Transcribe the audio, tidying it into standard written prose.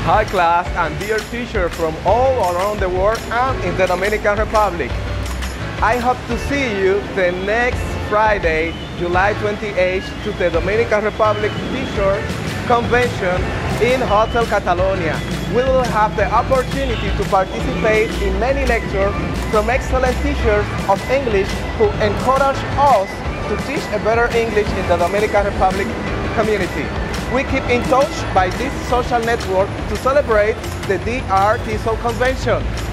Hi class and dear teachers from all around the world and in the Dominican Republic. I hope to see you the next Friday, July 28th to the Dominican Republic Teacher Convention in Hotel Catalonia. We will have the opportunity to participate in many lectures from excellent teachers of English who encourage us to teach a better English in the Dominican Republic community. We keep in touch by this social network to celebrate the DR-TESOL convention.